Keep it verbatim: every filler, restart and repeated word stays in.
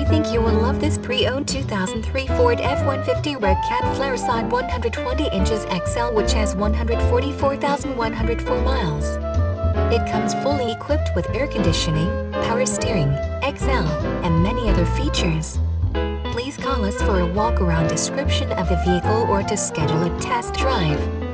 think you will love this pre-owned two thousand three Ford F one fifty Red Cat Flareside one hundred twenty inches X L, which has one hundred forty-four thousand one hundred four miles. It comes fully equipped with air conditioning, power steering, X L, and many other features. Please call us for a walk-around description of the vehicle or to schedule a test drive.